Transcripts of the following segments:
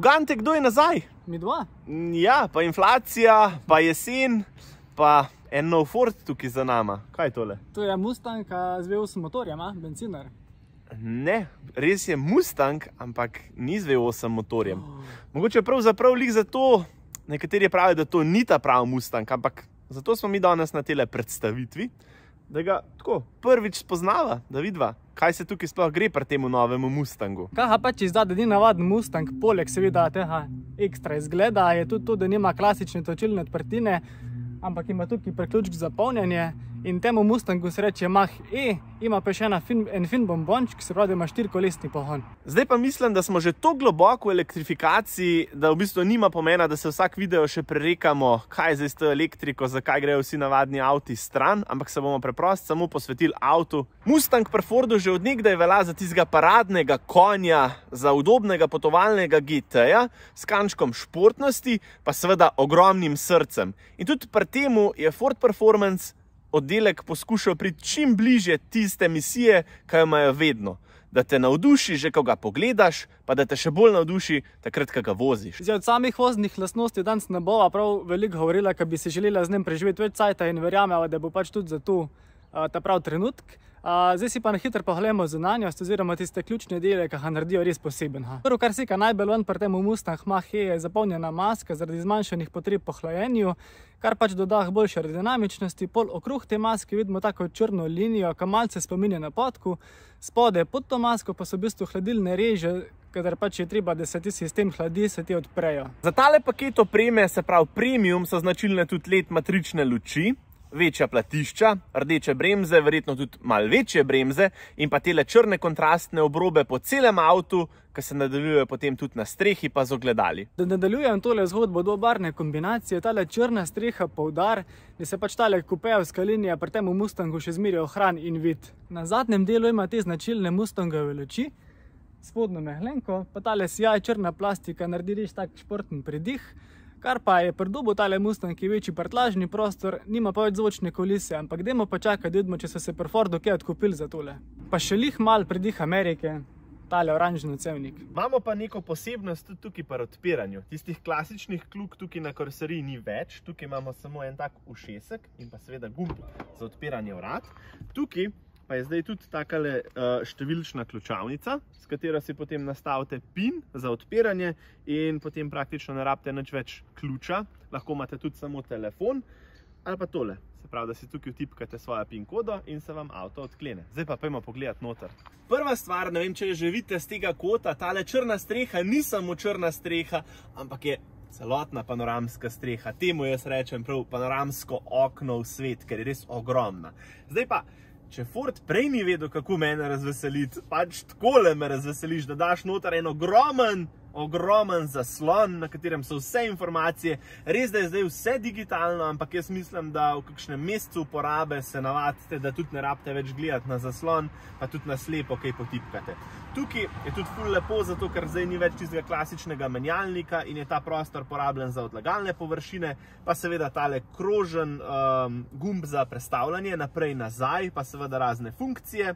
Ugante, kdo je nazaj? Mi dva? Ja, pa inflacija, pa jesen, pa en nov Ford tukaj za nama. Kaj je tole? To je Mustang z V8 motorjem, benzinar. Ne, res je Mustang, ampak ni z V8 motorjem. Mogoče pravzaprav lih zato, nekateri pravijo, da to ni ta pravi Mustang, ampak zato smo mi danes na tele predstavitvi, da ga tako prvič spoznava, da vidva, kaj se tukaj sploh gre pri temu novemu Mustangu. Kaj pač izda, da ni navaden Mustang, poleg seveda tega ekstra izgleda, je tudi to, da nima klasične točilne odprtine, ampak ima tukaj priključek za polnjenje in temu Mustangu se reče Mach-E, ima pa še en fin bombonček, se pravi, da ima 4-kolesni pogon. Zdaj pa mislim, da smo že to globoko v elektrifikaciji, da v bistvu nima pomena, da se vsak video še prerekamo, kaj je zdaj s to elektriko, zakaj grejo vsi navadni avti stran, ampak se bomo preprosto samo posvetili avtu. Mustang pri Fordu že od nekdaj velja za tistega paradnega konja, za udobnega potovalnega GT-ja, s kančkom športnosti, pa seveda ogromnim srcem. In tudi pri temu je Ford Performance oddelek poskušal priti čim bližje tiste misije, ki jo imajo vedno. Da te navduši že, ko ga pogledaš, pa da te še bolj navduši takrat, ko ga voziš. Zdaj, od samih voznih lastnosti danes ne bova prav veliko govorila, ker bi se želela z njim preživeti več cajta in verjameva, da bo pač tudi za to ta prav trenutk. Zdaj si pa na hitro pogledamo zunanjost oziroma tiste ključne dele, ki ga naredijo res poseben. Prvo, kar seka najbolj ven pri temu Mustang Mach-E, je zapolnjena maska zaradi zmanjšanih potreb po hlajenju, kar pač doda boljše aerodinamičnosti. Pol okrog te maske vidimo tako črno linijo, ki malce spominja na podku. Spode pod to masko pa so v bistvu hladilne reže, kadar pač je treba, da se ti sistem hladi, se ti odprejo. Za tale paket opreme, se pravi premium, so značilne tudi LED matrične luči, večja platišča, rdeče bremze, verjetno tudi malo večje bremze in pa tele črne kontrastne obrobe po celem avtu, ki se nadaljujejo potem tudi na strehi pa z ogledali. Da nadaljujem tole zgodbo dvobarvne kombinacije, tale črna streha poudar, da se pač tale kupejevska linija pri temu Mustangu še zmeraj ohrani in vid. Na zadnjem delu ima te značilne Mustangove luči, spodnjo meglenko, pa tale sijaj črna plastika naredi res tak športen pridih. Kar pa je pridobil tale Mustang, ki je večji prtljažni prostor, nima pa več zvočne kulise, ampak dajmo pa čakati, da vidimo, če so se pri Fordu kaj odkupili za tole. Pa še lih mal pridih Amerike, tale oranžni cevnik. Imamo pa neko posebnost tudi tukaj pri odpiranju. Tistih klasičnih kljuk tukaj na karoseriji ni več, tukaj imamo samo en tak ušesek in pa seveda gumb za odpiranje vrat. Tukaj pa je zdaj tudi takale številčna ključavnica, s katero si potem nastavite PIN za odpiranje in potem praktično ne rabite nič več ključa. Lahko imate tudi samo telefon ali pa tole. Se pravi, da si tukaj vtipkate svojo PIN kodo in se vam avto odklene. Zdaj pa pojdimo pogledati noter. Prva stvar, ne vem, če že vidite z tega kota, tale črna streha ni samo črna streha, ampak je celotna panoramska streha. Temu jaz rečem prav panoramsko okno v svet, ker je res ogromna. Zdaj pa, če Ford prej ni vedel, kako mene razveseliti, pač takole me razveseliš, da daš noter en ogromen zaslon, na katerem so vse informacije. Res, da je zdaj vse digitalno, ampak jaz mislim, da v kakšnem mesecu uporabe se navadite, da tudi ne rabite več gledati na zaslon, pa tudi na slepo kaj potipkate. Tukaj je tudi ful lepo, zato ker zdaj ni več tistega klasičnega menjalnika in je ta prostor porabljen za odlagalne površine, pa seveda tale krožen gumb za prestavljanje naprej nazaj, pa seveda razne funkcije.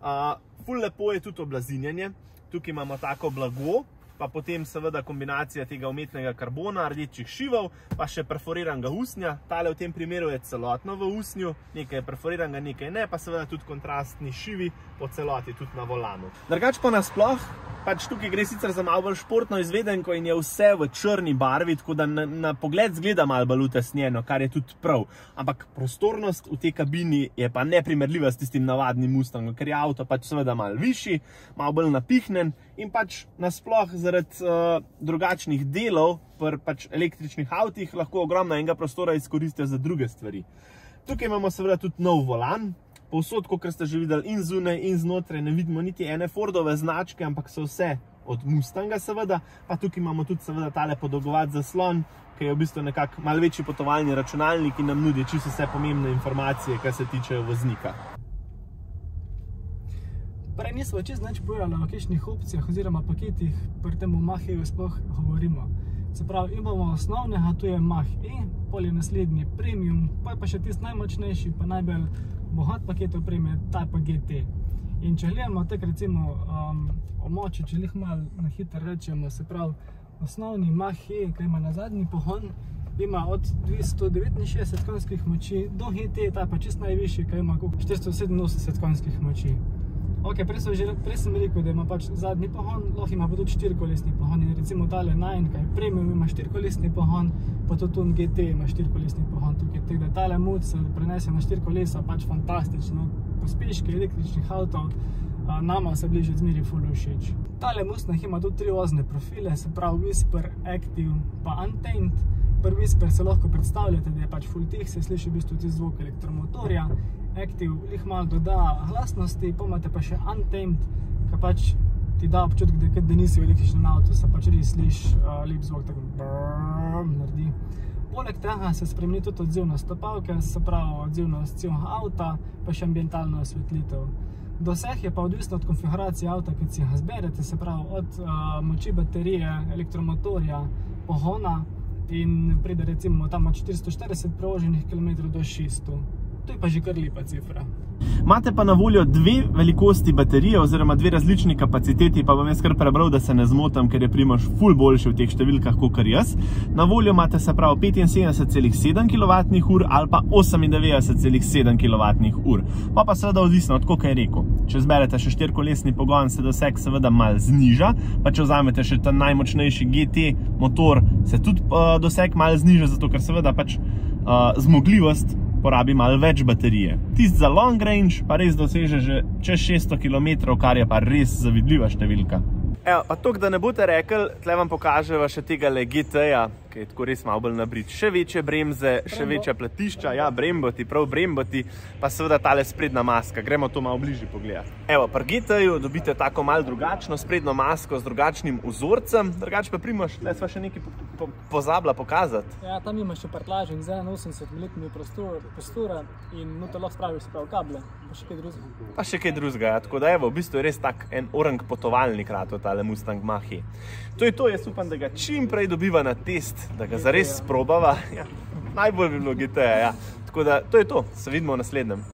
Ful lepo je tudi oblazinjanje. Tukaj imamo tako blago, pa potem seveda kombinacija tega umetnega karbona, rdečih šivov, pa še perforiranega usnja. Tale v tem primeru je celotno v usnju, nekaj je perforiranega, nekaj ne, pa seveda tudi kontrastni šivi po celoti, tudi na volanu. Drugače pa nasploh, pač tukaj gre sicer za malo bolj športno izvedenko in je vse v črni barvi, tako da na pogled zgleda malo bolj utesnjeno, kar je tudi prav. Ampak prostornost v tej kabini je pa neprimerljiva s tistim navadnim Mustangom, ker je avto pač seveda malo višji, malo bolj napihnen in pač nasploh zaradi drugačnih delov pri pač električnih avtih lahko ogromno enega prostora izkoristijo za druge stvari. Tukaj imamo seveda tudi nov volan. Povsod, kot ste že videli, in zunaj in znotraj ne vidimo niti ene Fordove značke, ampak so vse od Mustanga seveda. Pa tukaj imamo tudi seveda tale podolgovat zaslon, ki je v bistvu nekako malo večji potovalni računalnik in nam nudi čisto vse pomembne informacije, kar se tičejo voznika. Prej nismo čisto nič povedali o kakšnih opcijah oziroma paketih pri temu Mach-E sploh govorimo. Se pravi, imamo osnovnega, to je Mach-E, pol je naslednji Premium, pa je pa še tisti najmočnejši, pa najbolj bogat paket opreme, ta pa GT. In če gledamo tak recimo o moči, če lih malo na hitro rečemo, se pravi, osnovni Mach-E, ki ima na zadnji pogon, ima od 269 konjskih moči do GT, ta pa čist najvišji, ki ima 487 konjskih moči. Ok, prej sem rekel, da ima pač zadnji pogon, lahko ima pa tudi 4-kolesni pogon. In recimo tale Nine, kaj Premium ima 4-kolesni pogon, pa tudi Tun GT ima 4-kolesni pogon tukaj. Tako da tale mod se prenese na 4 kolesa, pač fantastično. Pospeški električnih avtov, nama se bliže zmeri ful všeč. Tale Mustang ima tudi 3 vozne profile, se pravi Whisper, Active pa Untamed. Pri Whisper se lahko predstavljate, da je pač full tih, se sliši v bistvu tudi zvok elektromotorja. Active lih malo doda glasnosti, pa imate pa še Untamed, ki pač ti da občutek, da nisi v električnem avtu, se pač res sliši lep zvok, tako brrrr naredi. Poleg tega se spremeni tudi odzivnost stopalke, se pravi odzivnost celega avta, pa še ambientalna osvetlitev. Doseg je pa odvisno od konfiguracije avta, ki si ga zberete, se pravi od moči baterije, elektromotorja, pogona in pride recimo tam od 440 prevoženih km do 600. To je pa že kar lepa cifra. Imate pa na voljo 2 velikosti baterije oziroma 2 različni kapaciteti, pa bom jaz kar prebral, da se ne zmotam, ker je Primož ful boljši v teh številkah kakor jaz. Na voljo imate se pravi 75,7 kWh ali pa 98,7 kWh. Pa seveda odvisno od koliko je rekel. Če zberete še 4-kolesni pogon, se doseg seveda malo zniža, pa če vzamete še ta najmočnejši GT motor, se tudi doseg malo zniža, zato ker seveda pač zmogljivost porabi malo več baterije. Tist za long range pa res doseže že čez 600 km, kar je pa res zavidljiva številka. Evo, pa toliko, da ne boste rekli, tle vam pokaževa še tega GT-ja, ki je tako res malo bolj nabrit. Še večje bremze, še večja platišča, ja, bremboti, prav bremboti, pa seveda tale sprednja maska. Gremo to malo bližje pogledati. Evo, pri GT-ju dobite tako malo drugačno sprednjo masko z drugačnim vzorcem, drugače pa Primož, tle sva še nekaj pozabila pokazati. Ja, tam imaš še prtljažnik z 81 mm prostora in noter lahko spraviš se pravi kable, pa še kaj drugega. Pa še kaj drugega, ja, tako da evo, v bistvu je res tak en orang potovalnik rato tale Mustang Mach-E. To je to, jaz upam, da ga čim prej dobiva na test, da ga zares sprobava. Ja, najbolj bi bilo GT-ja, ja. Tako da, to je to, se vidimo v naslednjem.